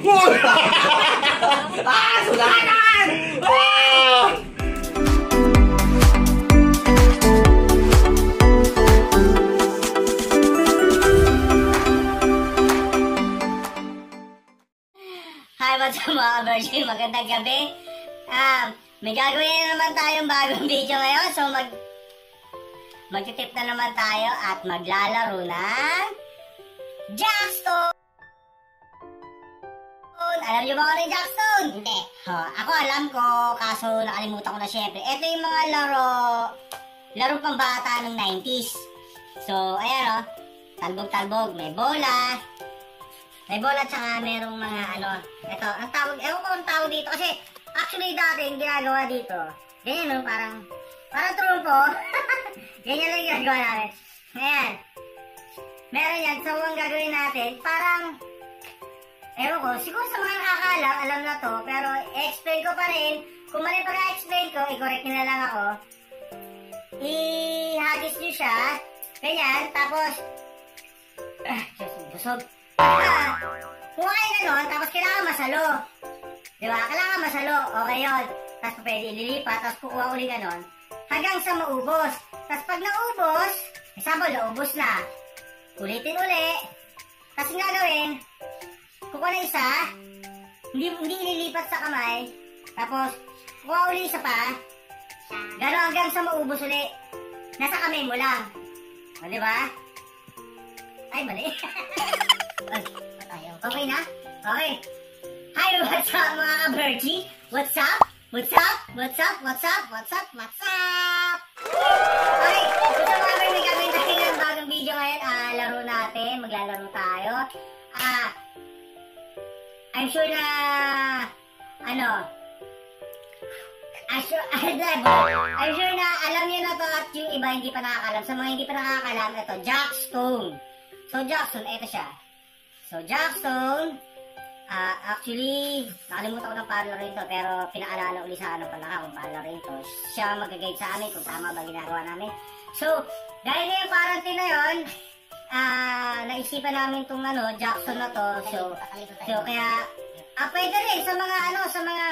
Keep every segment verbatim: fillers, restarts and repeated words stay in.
Ah! Sulatan! Ah! Hi, what's up mga ka-Virgin? Magandang gabi. Um, may gagawin na naman tayong bagong video ngayon. So, mag magtitip na naman tayo at maglalaro ng Jackstone! Alam niyo ba kung ano yung Jackstone? Hindi. Huh, ako alam ko, kaso nakalimutan ko na syempre. Ito yung mga laro, laro pang bata ng nineties. So, ayan o, talbog-talbog, may bola. May bola tsaka merong mga ano, ito, ang tawag, ewan ko ang tawag dito kasi actually dati yung ginagawa dito, ganyan no, parang, parang trumpo, ganyan lang yung ginagawa namin. Ayan, meron yan, so ang gagawin natin, parang, ewan ko, siguro sa mga nakakalam, alam na to, pero i-explain ko pa rin, kung mali pa na-explain ko, i-correct nyo na lang ako, i-hagis nyo siya, ganyan, tapos, ah, busog. Ah, kung kayo ganon, tapos kailangan masalo. Diba? Kailangan masalo. Okay yun. Tapos pwede ililipat, tapos kukuha uli ganon. Hanggang sa maubos. Tapos pag naubos, example, naubos na. Ulitin uli. Tapos nga gawin, kukuha na isa, hindi, hindi ililipat sa kamay. Tapos, kukuha uli isa pa. Ganon hanggang sa maubos uli. Nasa kamay mo lang. O, diba? Ay, mali. Ay, tayo. Okay na? Okay. Hi, what's up mga ka-Virgie? What's up? What's up? What's up? What's up? What's up? What's up? Okay, gusto mga ka-Virgie, may gagawin tayo ng bagong video ngayon. Ah, laro natin. Maglalaro tayo. Ah, I'm sure na, ano, I'm sure, I'm sure na alam niyo na to at yung iba hindi pa nakakalam. Sa mga hindi pa nakakalam, ito, Jackstone. So, Jackstone, ito siya. So, Jackstone, uh, actually, nakalimutan ko ng paano rin to, pero pinaalala uli sa ano pala kung paano rin to. Siya mag-guide sa amin kung tama ba ginagawa namin. So, dahil na yung quarantine na yun, uh, naisipan namin itong ano, Jackstone na to. So, so kaya, ah, pwede rin sa mga ano, sa mga,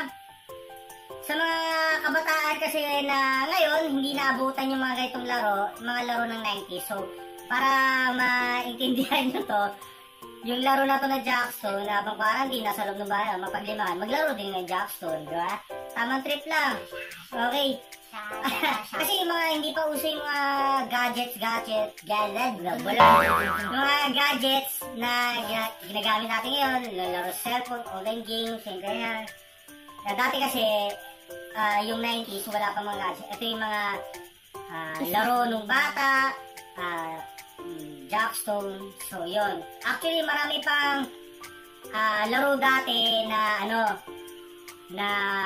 sa mga kabataan kasi na ngayon, hindi naabutan yung mga ganitong laro, mga laro ng nineties. So, para maintindihan nyo to, yung laro na to na Jackstone, na habang parang di nasa loob ng bahay, mapaglimahan, maglaro din ng Jackstone, di ba? Tamang trip lang. Okay. Kasi yung mga hindi pa uso yung mga gadgets, gadget, gadget, wala. Yung mga gadgets na ginagamit natin ngayon, laro sa cellphone, online games, yung ganyan. Na dati kasi, uh, yung nineties, wala pa mga gadgets. Ito yung mga uh, laro nung bata, uh, Jackstone. So, yun. Actually, marami pang uh, laro dati na, ano, na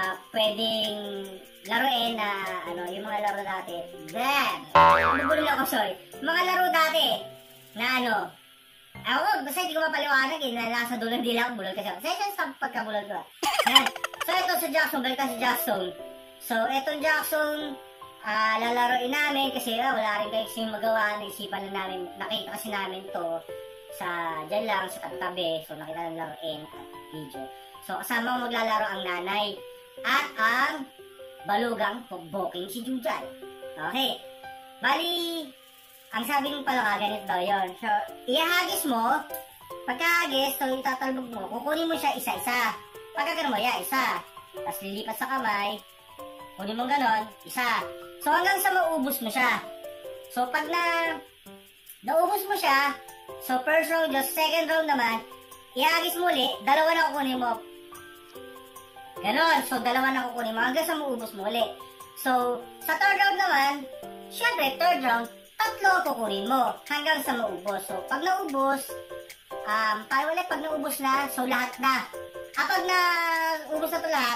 pwedeng laruin na, ano, yung mga laro dati. Bam! Nabulol ako, sorry. Mga laro dati na, ano, ako, basta hindi ko mapaliwanag eh, na nasa dulo hindi lang bulol kasi ako. Saan sa pagkabulol ko? Yan. So, ito sa Jackstone, balik sa Jackstone. So, itong Jackstone, Ah, uh, lalaroin namin kasi uh, wala rin kayo kasi magawa, naisipan lang namin, nakita kasi namin to sa dyan lang, sa tabi, so nakita lang laruin at video. So kasama mo maglalaro ang nanay at ang balugang booking si Jujay. Okay, bali, ang sabi ng pala ganito daw yun. So, ihagis mo, pagkahagis, so itatalbog mo, kukunin mo siya isa-isa. Pagkagano mo, ya, isa. Tapos lilipat sa kamay, kunin mo ganon, isa. So, hanggang sa maubos mo siya. So, pag na naubos mo siya, so, first round, just second round naman, ihagis mo ulit, dalawa na kukunin mo. Ganon. So, dalawa na kukunin mo hanggang sa maubos mo ulit. So, sa third round naman, syempre, third round, tatlo kukunin mo hanggang sa maubos. So, pag naubos, um, tayo ulit, pag naubos na, so, lahat na. Kapag na ubos na ito lahat,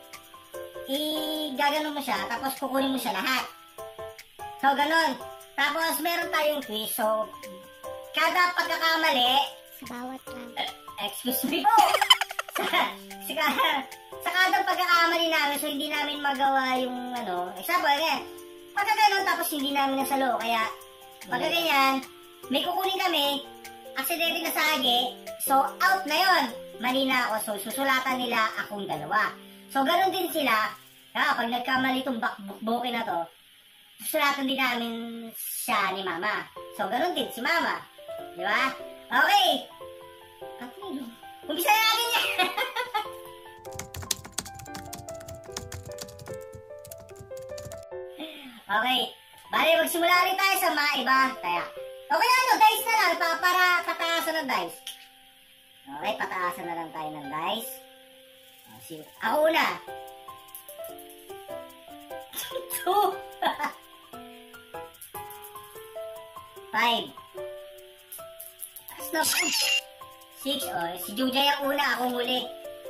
i-gaganon mo siya, tapos kukunin mo siya lahat. So, ganon. Tapos, meron tayong quiz. So, kada pagkakamali, sa bawat lang. Uh, excuse me po. sa, sa, sa kada pagkakamali namin, so hindi namin magawa yung, ano, example, ganyan. Pagka ganon, tapos hindi namin nasalo. Kaya, pagka ganyan, may kukunin kami, aksidente na sa agi, so out na yon. Mali na ako, so susulatan nila akong dalawa. So ganun din sila, ah, pag nagkamali itong bakbukin na to, susulatan din namin siya ni Mama. So ganun din si Mama. Di ba? Okay. Umpisa na natin yan. Okay. Bale, magsimula rin tayo sa mga iba. Kaya, okay ano, dice na lang pa, para pataasan ng dice. Okay, pataasan na lang tayo ng dice. Oh, si, ako una. Two. Five. Taas na po. Six. Oh, si Jujay ang una, akong huli.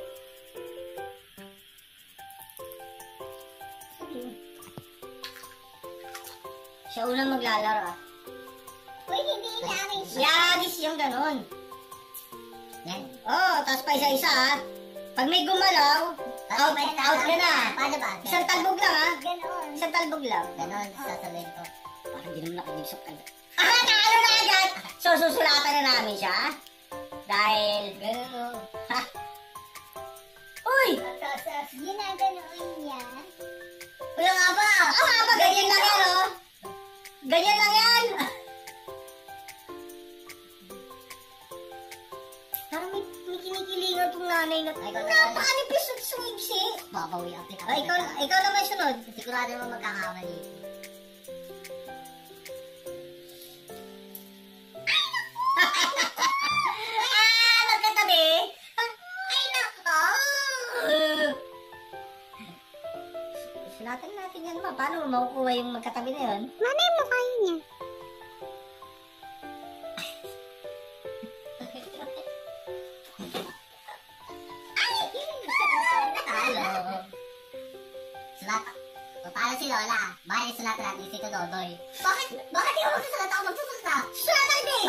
Siya unang maglalaro ah. Uy, hindi inamin siya. Yagis yung ganon. Yan. Oh, tapos pa isa-isa ah. Pag may gumalaw, out, out ka na. Paano ba? Isang talbog lang ah. Ganon. Isang talbog lang. Ganon, sasabihin ko. Parang di naman nakinig sa kanya. Ah, nakalo na agad! So, susulatan na namin siya. Dahil, gano'n. Ha? Uy! Ginaganoon niya. Wala nga ba? Ah, nga ba? Ganyan lang yan, oh. Ganyan lang yan. Parang may, may kinikilingan itong nanay na. Ay, ikaw na- Napakanipis at sumigsi. Babawi ang pinaka. Ay, ikaw, ikaw naman sunod. Sigurado naman magkakamali. Ah, magkatabi. Ay, nako. Sulatan natin yan ba? Paano mo makukuha yung magkatabi na yun? Manay mo kayo niya. Talo. Sulat. Talo si Lola. Bakit sulat natin si Tododoy? Bakit? Bakit ikaw magsusulat ako magsusulat na? Sulat natin!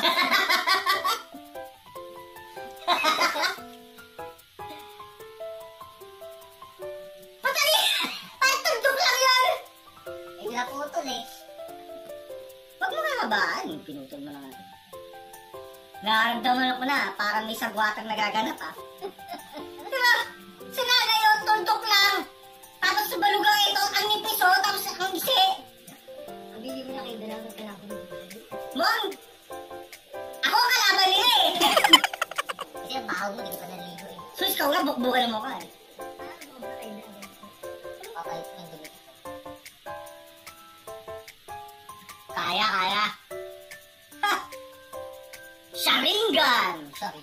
Patali! Parang tundok lang yan! Eh, naputol eh. Huwag mo kakabaan. Pinutol mo na nga. Nararamdaman ko na, parang may sagwatang nagaganap ah. Diba? Si nanay yun, tundok lang. Tapos sa balugang ito, ang nipis oh, tapos ang isi. Ang bili mo na kayo dalawang kailangan mo. Mom! Ako ang kalaban nila eh. Kasi ang bahaw mo, di ko pa naligo eh. So, ikaw nga, bukbukan mo ka eh. Papalit ko yung damit. Kaya, kaya. Ha! Sharingan! Sorry.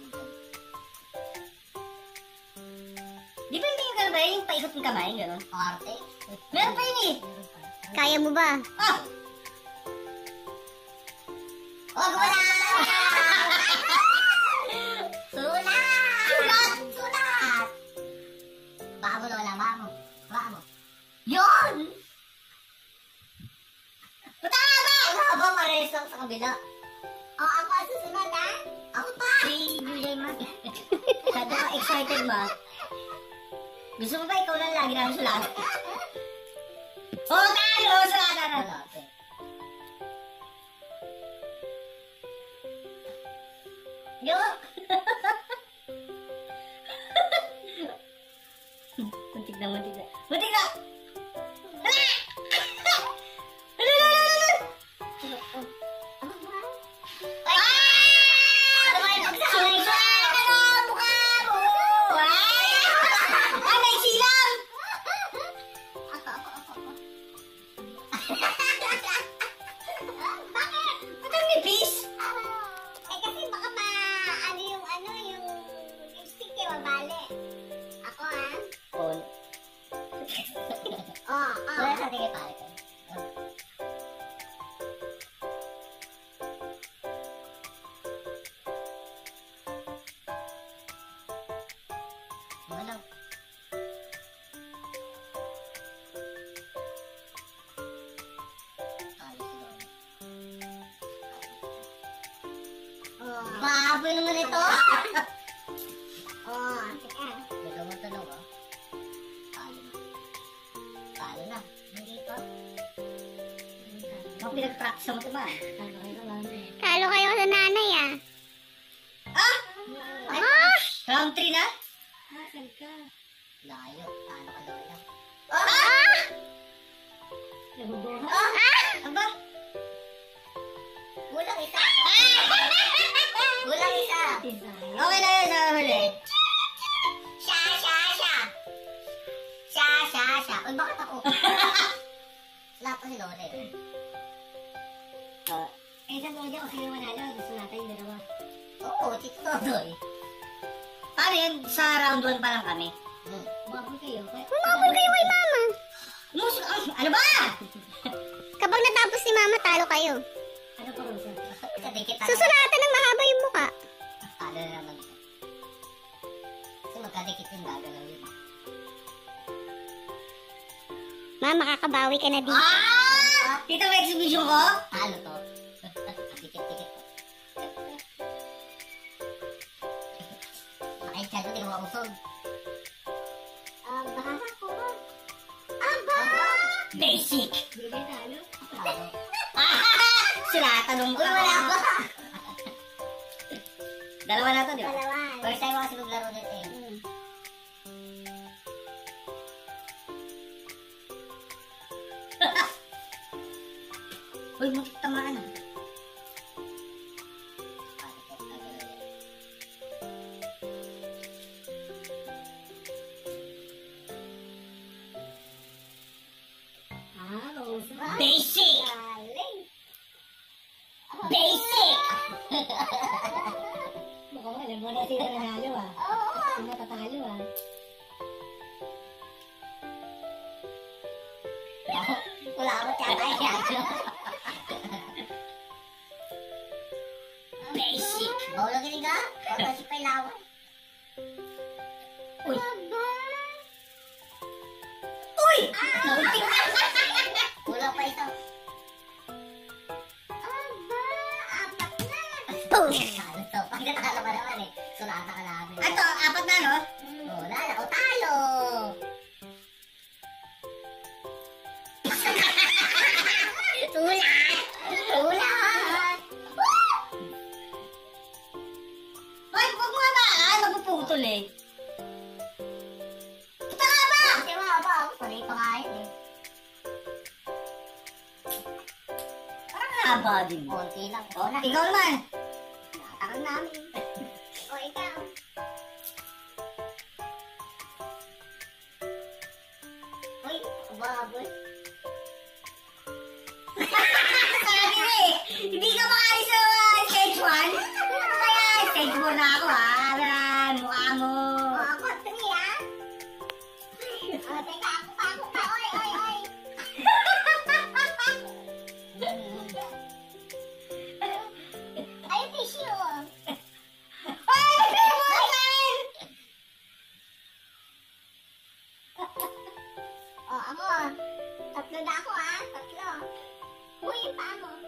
Di ba hindi yung gano'n ba yung paikot ng kamay, gano'n? Arte. Meron pa yun eh. Kaya mo ba? Ah! Huwag mo na! Sulat! Sulat! Sulat! Baka mo, Lola. Baka mo. Baka mo. Yun! Tama ba? Ano ba mares lang sa kabila? O, ako ang susunod, ha? Ako pa! Si Julian ma. Masyado ka excited ma. Gusto mo ba ikaw lang lagi namin sulat? Oo, talo! Sulatan na! Ano, okay. Yun! Muntik na, muntik na. Muntik na! Hala! Hala, hala, hala, hala! Ah! Sulat ka na, mukha mo! Ay! Ay, may silang! Bakit? Ba't ang nipis? Eh, kasi baka ma... Ano yung ano, yung... Yung stick eh, mabali. Ako, ha? Oh, Oo, oo. wala sa tingin pare ko. Ano? Baboy naman ito. Oh, teka. Dalawa dalawa. Talo na. Talo na. Hindi pa. Mga pinag-practice mo ito ba? Talo kayo sa nanay ah. Round three na? Asan ka? Layo. Paano ka lola? Ah! Nabubuha. Ah! Aba? Kulang isa. Kulang isa. Okay na yun, sa huli. Siya, siya, siya. Siya, siya, siya. Uy, bakit ako? Lahat ko si Lola eh. Uh, Eh, sa mga ako sila manalo. Gusto natin yung dalawa. Oo, Tito Todoy. paano yan? Sa round one pa lang kami. Hmm. Umabol kayo. Umabol kayo kay mama. Mus ah, ano ba? Kapag natapos si mama, talo kayo. Ano pa rin siya? Kadikit ako. Susulatan ng mahaba yung muka. Ano na naman ito? Kasi magkadikit yung gagalaw yun. Mama, makakabawi ka na dito. Ah! Dito ba exhibition ko? Talo to. Dikit-dikit. Makain siya doon, hindi ko makusog. Aba ako. Aba! Basic. Hindi ba talo? Talo. Sila, tanong ko. Uy, wala ba? Dalawa na to, di ba? Dalawan. First time ako kasi maglaro nito eh. Uy, mutik tamaan ah. Ah, usap. Basic! Galing. Basic! Mukhang alam mo na sila nanalo ah. Oo. Sino tatalo ah. Wala ako tiyatay yan. Basic! Bawala ka ka? Bawala si Pailawan. Uy! Uy! Mutik! Kulang pa ito. Aba, apat na. Boom! Talo to. Pag natalo ka naman eh. Sulata ka namin. Ito, apat na, no? Oh, lala. O, talo. Tulat! Tulat. Ay, huwag mo nga ba? Ah, napuputol eh. Kita nga ba? Kasi mga ba, pali pa nga yun eh. Parang haba din. Konti lang. O, O, na. ikaw naman. Nakaroon namin. O, ikaw. Uy, baboy. Sabi niya eh, hindi ka makaalis sa uh, stage one. Kaya stage four na ako ha. Alam, mukha mo. O, ako, three ah. O, teka, ako pa, ako pa. Oy, oy, oy. Ay, tissue. Ay, bukan! O, ako. Tatlo na ako ah. Tatlo. Uy, yung paa mo.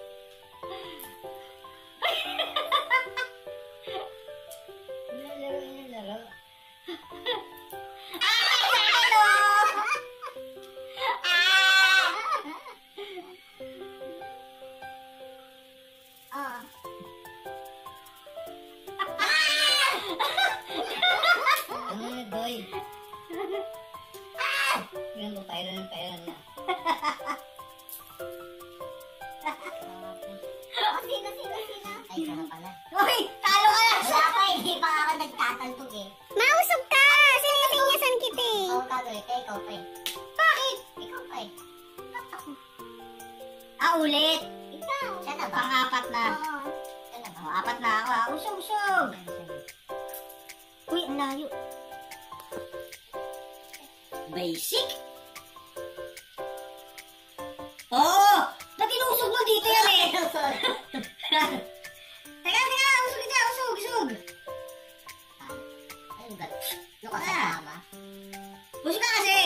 Nalaro, nalaro. Ah, ano? Ah! Oh. Ano na, Doy? Yan mo, pairan ng pairan na. Oh, sino, sino, sino? Ay, sana pala. Uy, talo ka na! Wala pa, hindi pa ako nagtataltog eh. Mausog ka! Sinisinyasan kita eh. Ako gagawin, kaya ikaw pa eh. Bakit? Ikaw pa eh. Ah, ulit. Ikaw. Siya na ba? Pang-apat na. Oo. Siya na ba? O, apat na ako ah. Usog, usog. Uy, ang layo. Basic? Oh! Ba't inusog mo dito yan eh? Teka, teka, usog ka dyan, usog, usog. Ayun ba? Yung kasama. Usog ka kasi.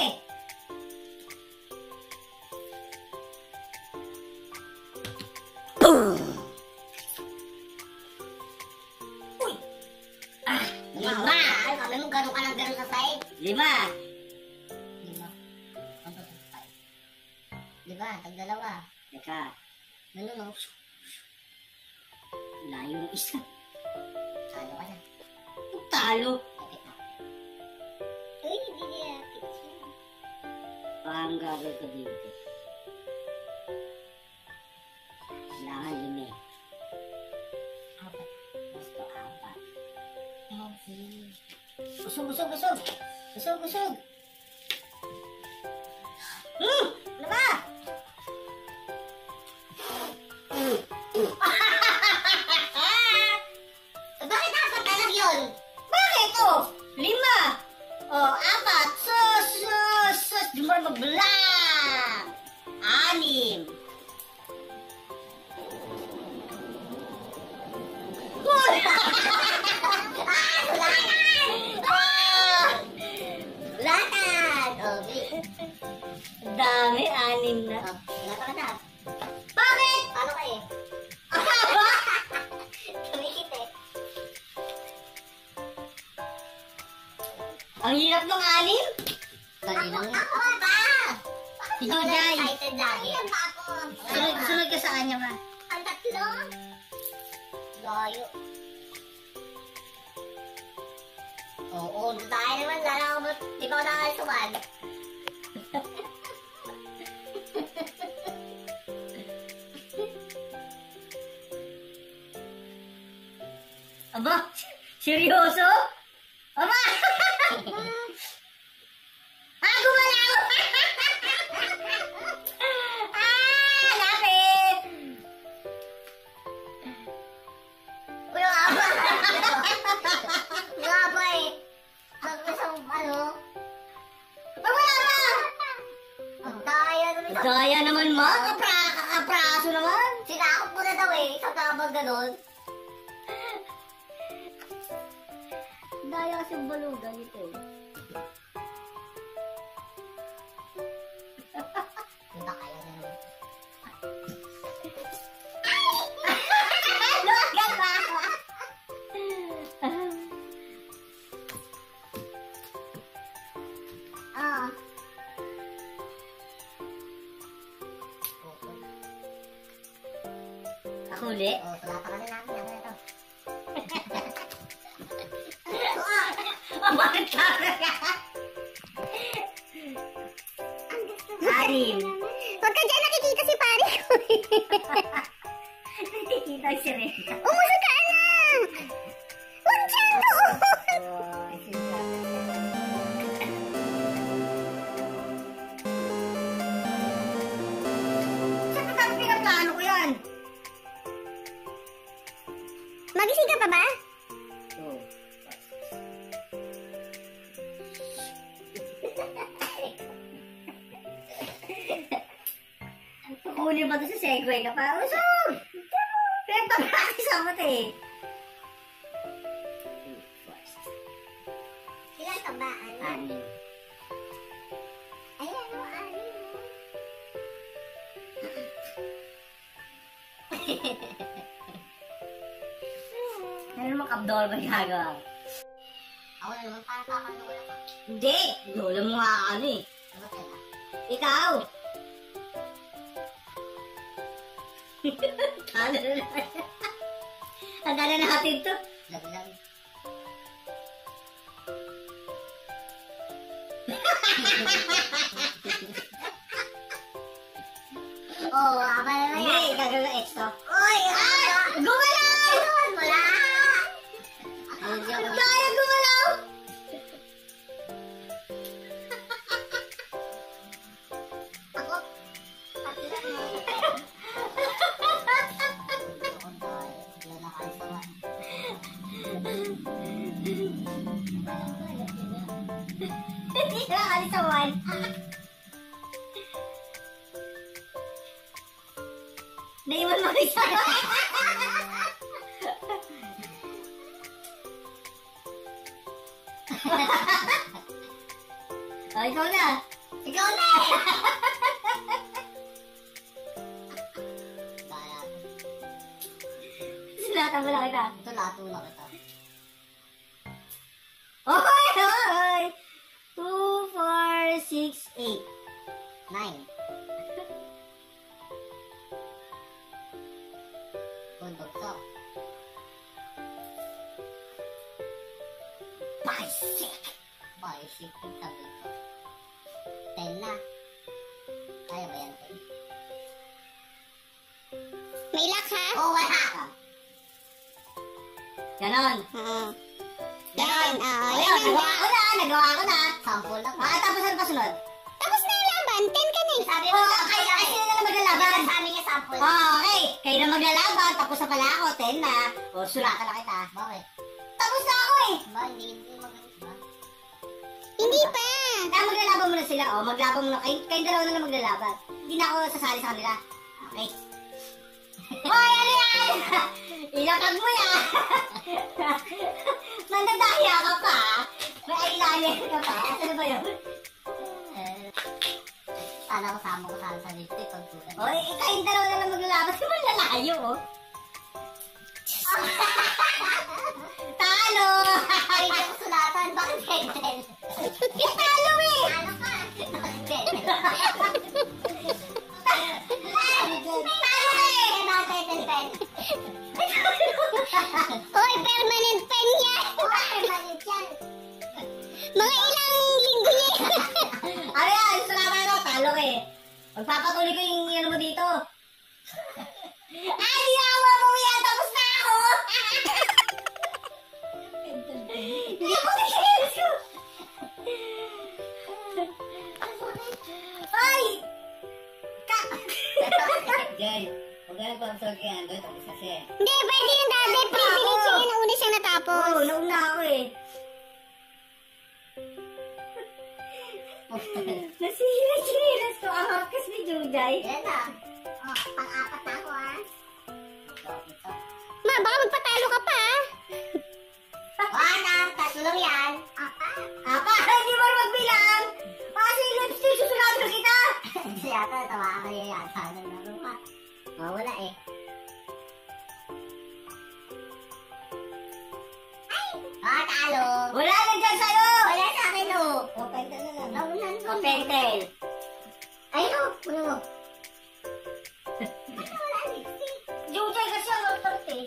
Uy! Ah, lima! Ay, kami mo gano'n ka lang gano'n sa side. Lima! Lima. Ang ba sa side? Lima, tag-dalawa. Teka, Ano no? layo ng isa. Talo ka na. Puta talo. Uy, hindi niya picture. Parang gagawin ko dito. Kailangan limi. Apat. Gusto apat. Okay. Busog, busog, busog. Busog, busog. Hmm! Ano ba? Bakit apat na lang yun? Bakit? Oh, lima. Oh, apat. Sus, sus, sus. Di mo na magbilang. Anim. Wala. Ah! Sulatan! Ah! Sulatan! Okay. Dami, anim na. Oh, sulatan ka na. Bakit? Paano ka eh? Aba? Tumikit eh. Ang hirap ng anim? Dali lang yun. Ako ba? Bakit Ikaw, ikaw Jai. excited lagi? Ayan ba ako? Sunod, sunod ka sa kanya ba? Ang tatlo? Layo. Oo, tayo naman. Lala ko ba? Di ba ako nakalisuman? Aba? Seryoso? Aba? Ah, gumalaw! Ah, lapit! Uy, ang aba! Ang aba eh. Ang isang ano? Ah, wala ba? Ang daya naman. Gaya naman, ma. Kapra, kapraso naman. Sinakot mo na daw eh. Isang kabag ganon. Daya kasi balugan ito. Punta kaya na naman. Lugan ba? Ah. Ako uli. Oh, sulatan ka na natin. Ako na to. Oh, bakit ka? Anim. Huwag ka dyan, nakikita si pare ko. Nakikita si Rena. Umusog ka, anak! Huwag dyan doon! Saan ka pinaplano ko yan? Magising ka pa ba? Oh. Huli ba ito sa Segway ka pa? Usog! Pinagpapractice ako ito eh. Ilan ka ba? Ano? Anim. Ayan o, ano o. Ano naman kabdol ba gagawa? Ako na naman, parang kakalola ka. Hindi! Lola mo nga ano eh. Ano kaya? Ikaw! Talo na naman. Handa na natin to. Lag-lag. Oh, aba na na Hindi, yan. gagawin extra. Uy! Ah! Gumalaw! Inuwan mo na! Hindi ako Kaya gumalaw! Ako? Tatlo na. Ako tayo. Hindi na nakalisawan. Hindi na kalisawan. Naiwan mo isa. Oh, ikaw na. Ikaw na! Kaya, Sinatan mo lang kita. ito lato na kita. Oy! Oy! Two, four, six, eight. Nine. Bundok to. Bicycle. Bicycle, sabi ko. Ten na. Kaya ba yan, ten? May lock ha? Oh, wala! Ganon. Oo. Ganon. Yan, oo. O Yan yun, ang nagawa ko na. Nagawa ko na. Sample lang. Ah, tapos ano pa sunod? Tapos na yung laban. Ten ka na eh. Sabi mo, Oh, ay, ay, sino na maglalaban? Sabi niya sample. Oh, okay. Kayo na maglalaban. Tapos na pala ako. Ten na. O, sulatan na kita. Bakit? Tapos na ako eh. Ba, hindi, hindi magalit ba? Hindi pa. Kaya maglalaban muna sila. O, maglaban muna. Kayo, kayong dalawa na lang maglalaban. Hindi na ako sasali sa kanila. Okay. Hoy, ano yan? Ilakad mo yan. Mandadaya ka pa. May eyeliner ka pa. Ano ba yun? Eh, sana ko sama ko sana sa lipstick pag tulan. O, eh, kayong dalawa na lang maglalaban. Kasi malalayo, oh. Talo! Ay, hindi ako sulatan. Bakit ten-ten? Eh, talo eh! Ano ka? Bakit ten-ten? Talo eh! Bakit ten-ten? Hoy, permanent pen yan. Bakit maliit yan? Mga ilang linggo yan. Ano yan? Gusto naman ako. Talo eh. Magpapatuloy ko yung ano mo dito. Ay, yawa mo yan. Tapos na ako. Hindi ako nag-serious ko. Ay! Ka... Jen, huwag ka nagpapasok yan. Doon, tapos kasi. Hindi, pwede yung dati. Privilege yun. Nauna siya natapos. Oo, nauna ako eh. Nasihira-sihira to. Ang harkas ni Juday. Yan na. Oh, pang-apat na ako ah. Ma, baka magpatalo ka pa. One, tatlo yan. Apat. Apa, hindi mo magbilang. Kasi lipstick, susunod kita. Kasi yata, tawa kayo yata. Nalaro ka. Oh, wala eh. Ah, talo. Wala na dyan sa'yo. Wala sa akin oh. O, pentel na lang. Naunan ko. O, pentel. Ayun oh, puno mo. Wala lipstick. Juday kasi ang ultort eh.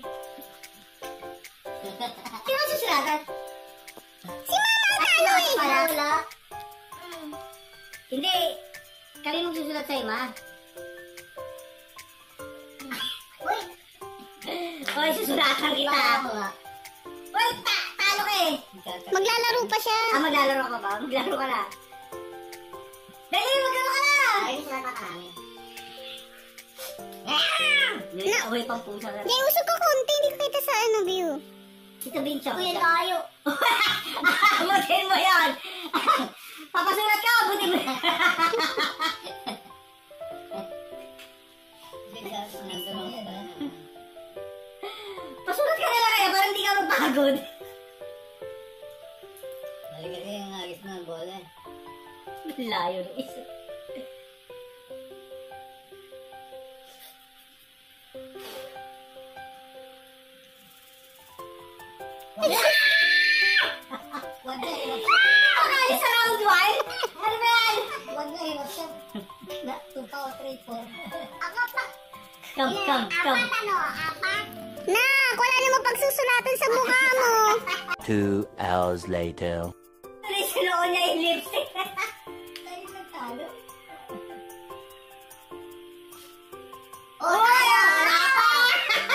Sino susunatan? Si Mama ang talo eh. Wala, wala. Hindi. Kami magsusulat sa'yo, ma. Uy, Hoy, susulatan kita. baka ako nga. Hoy, ta talo ka eh. Maglalaro pa siya. Ah, maglalaro ka ba? Maglaro ka na. Dali, maglaro ka na. Ay, di sila nakarami. Yung away pang pusa ka. Jay, usog ka konti. Hindi ko kita sa ano view. Ito Bincho. Kuya tayo. Abutin mo yan. Papasulat ka, abutin mo yan. Pasulat ka nila kaya para hindi ka magpagod. Balik kasi yung agis ng bola. Layo ng isa. Wag na iwas. Akali sa round one? Ano ba yan? Wag na iwas siya. Na, two, four, three, four. Ako pa. Come, come, come. Apat ano? Apat? Nak, wala namang pagsusulatan sa mukha mo. Two hours later. Tuloy sa noon niya yung lipstick. Tayo nagtalo. Oh, Uy, tayo. apat!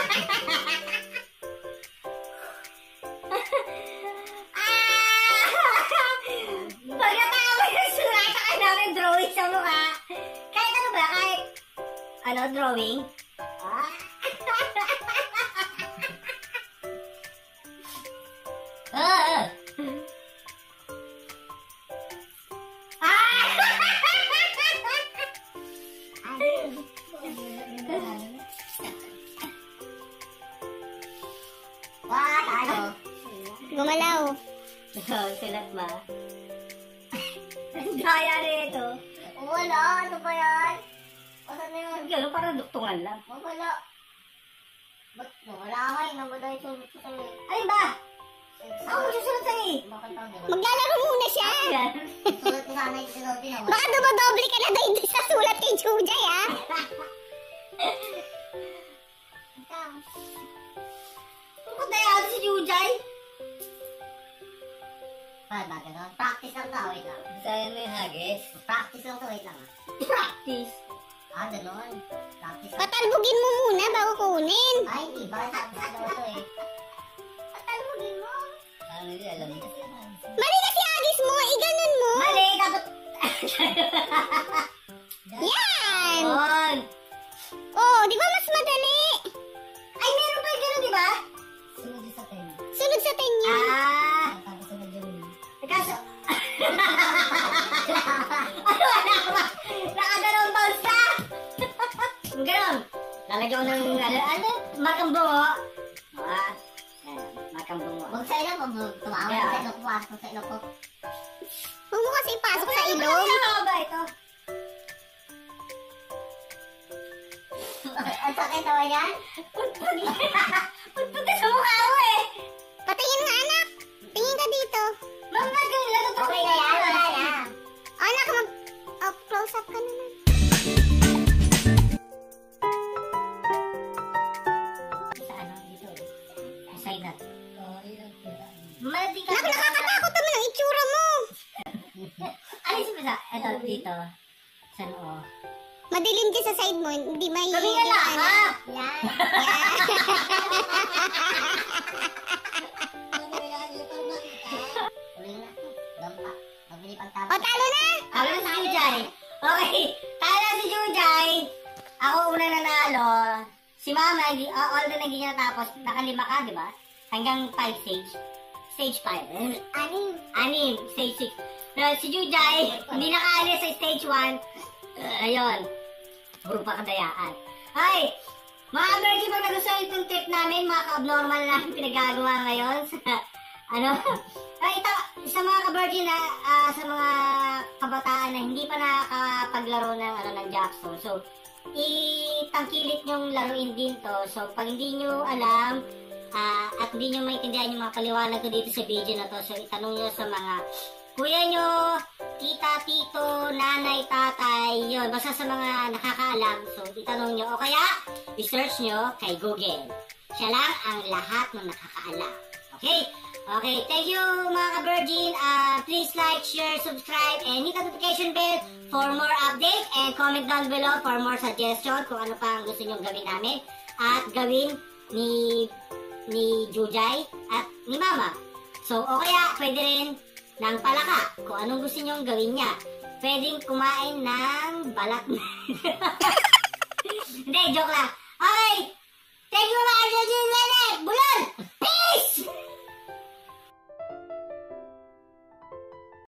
Pagkatapos yung sulatan ka namin drawing sa mukha. Kahit ano ba? Kahit ano, drawing? Ah. Ah! Wah, tayo. Gumalaw. Oh, sulat ba? Ang gaya nito. Wala, ano ba yan? Ano na yun? Ang gano'n, parang duktungan lang. Wala. Ba't wala ka eh? Nawala yung sulit ko sa'yo eh. Ay ba? Ako magsusulat sa'yo eh. Bakit ako di ba? Maglalaro muna siya. Yan. Sulit ko sana yung sinabi na wala. Baka dumodoble ka na daw hindi sa sulat kay Jujay, ah. Ikaw. Ang patayado si Jujay. Paano ba gano'n? Practice lang to, wait lang. Saan mo yung hagis? Practice lang to, wait lang ah. Practice. Ah, gano'n. Practice lang. Patalbugin mo muna bago kunin. Ay, hindi. Bakit practice daw to eh? Patalbugin mo. Ano hindi alam mo? Mali kasi agis mo, iganon mo. Mali! Dapat... Yan! On! Oh, di ba mas madali? Ay, meron pa yung gano'n, di ba? Sunod yung sa ten. Sunod sa ten yun. Ah! Tapos sunod yung... Kaso... ano, anak ba? Nakadalawang bounce na! Ganon. Lalagyan ko ng, ano, ano, makang bungo. Ah, ayan, makang bungo. Huwag sa ilong ko, tumawa Yeah. sa ilong ko, pasok sa ilong ko. Huwag mo kasi ipasok sa ilong. Ano ba ito? Ang sakit naman yan? Punta sa mukha ko eh. Patingin nga anak. Tingin ka dito. Ma'am, nagawin lang ito. Okay na yan, wala na. Anak, mag... Oh, close up ka naman. Sa ano, dito. Sa side na. Oo, yun ang tira. Malati ka. Anak, nakakatakot naman ang itsura mo. Alis mo sa, ito, dito. Sa noo. Madilim din sa side mo, hindi may... Sabi nga lang, ha? Yan. Ano ba yan? Yung parang makita. Uli na. Dampa. Mabili pang tapos. O, talo na! Talo na si Jujay. Okay, talo na si Jujay. Ako una nanalo. Si Mama, hindi, uh, although hindi niya natapos, nakalima ka, di ba? Hanggang five stage. Stage five. Anim. Anim, stage six. Pero si Jujay, hindi nakaalis sa stage one. Uh, ayun. Puro pa kadayaan. Ay! Mga Virgin, pag nagustuhan itong tip namin, mga ka-abnormal na pinagagawa ngayon sa, ano, ay, ito, sa mga ka-Virgin na, ah, sa mga kabataan na hindi pa nakakapaglaro ng, ano, ng Jackstone. So, itangkilik nyong laruin din to. So, pag hindi nyo alam, ah, at hindi nyo maintindihan yung mga paliwanag ko dito sa video na to, so, itanong nyo sa mga kuya nyo, tita, tito, nanay, tatay, yun, basta sa mga nakakaalam, so itanong nyo, o kaya, i-search nyo kay Google. Siya lang ang lahat ng nakakaalam. Okay? Okay, thank you mga ka-Virgin. Uh, please like, share, subscribe, and hit the notification bell for more updates, and comment down below for more suggestion kung ano pa ang gusto nyo gawin namin, at gawin ni, ni Jujay, at ni Mama. So, o kaya, pwede rin ng palaka, kung anong gusto nyong gawin niya. Pwedeng kumain ng balat na. Hindi, joke lang. Okay! Thank you mga Virgin Lele! Bulan! Peace!